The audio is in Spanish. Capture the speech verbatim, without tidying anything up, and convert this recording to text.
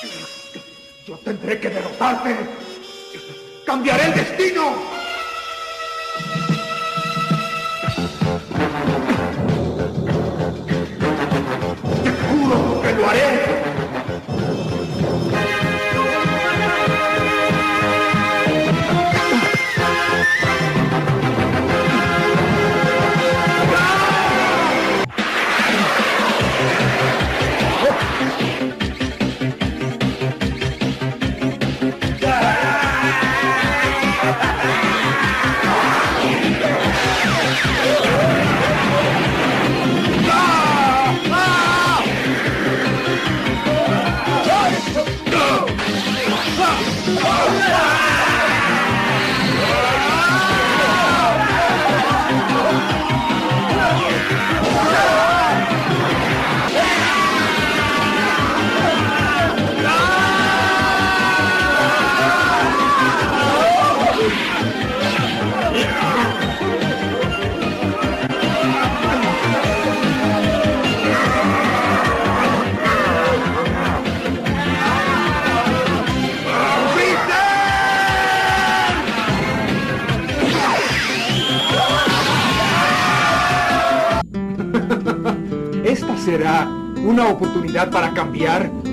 Yo tendré que derrotarte. ¡Cambiaré el destino! ¡Te juro que lo haré! Esta será una oportunidad para cambiar